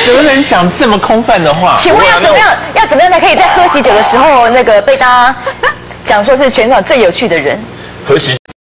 怎么能讲这么空泛的话？ 请问要怎么样才可以在喝喜酒的时候那个被大家讲说是全场最有趣的人？ 喝喜